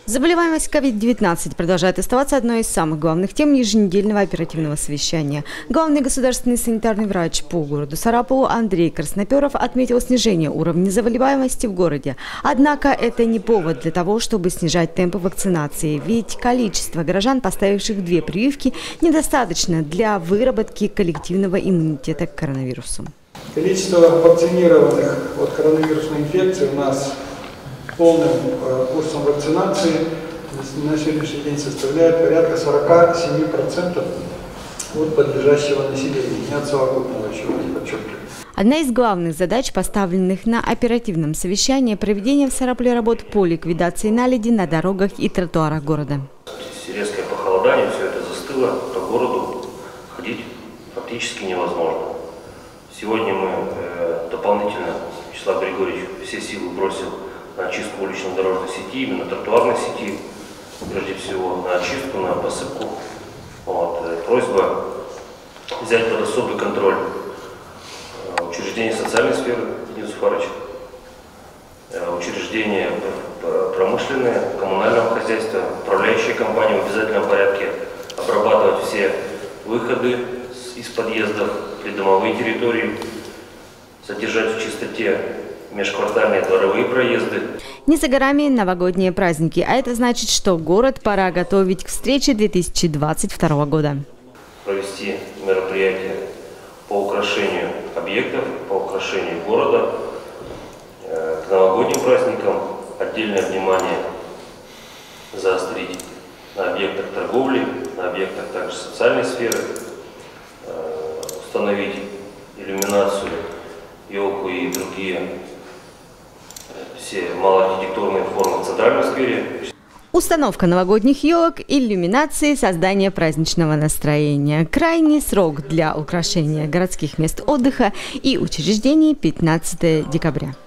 Заболеваемость COVID-19 продолжает оставаться одной из самых главных тем еженедельного оперативного совещания. Главный государственный санитарный врач по городу Сарапулу Андрей Красноперов отметил снижение уровня заболеваемости в городе. Однако это не повод для того, чтобы снижать темпы вакцинации, ведь количество горожан, поставивших 2 прививки, недостаточно для выработки коллективного иммунитета к коронавирусу. Количество вакцинированных от коронавирусной инфекции у нас полным курсом вакцинации на сегодняшний день составляет порядка 47% от подлежащего населения, не от совокупного, еще раз подчеркиваю. Одна из главных задач, поставленных на оперативном совещании, проведение в Сарапуле работ по ликвидации наледи на дорогах и тротуарах города. Резкое похолодание, все это застыло, по городу ходить фактически невозможно. Сегодня мы дополнительно, Вячеслав Григорьевич все силы бросил на очистку улично-дорожной сети, именно тротуарной сети, прежде всего на очистку, на посыпку. Просьба взять под особый контроль учреждения социальной сферы, Денис Уфарович, учреждения промышленные, коммунального хозяйства, управляющие компании в обязательном порядке обрабатывать все выходы из подъездов, придомовые территории, содержать в чистоте межквартальные дворовые проезды. Не за горами новогодние праздники, а это значит, что город пора готовить к встрече 2022 года. Провести мероприятия по украшению объектов, по украшению города. К новогодним праздникам отдельное внимание заострить на объектах торговли, на объектах также социальной сферы, установить иллюминацию, елку и другие все малоархитектурные формы в центральной сфере. Установка новогодних елок, иллюминации, создание праздничного настроения. Крайний срок для украшения городских мест отдыха и учреждений – 15 декабря.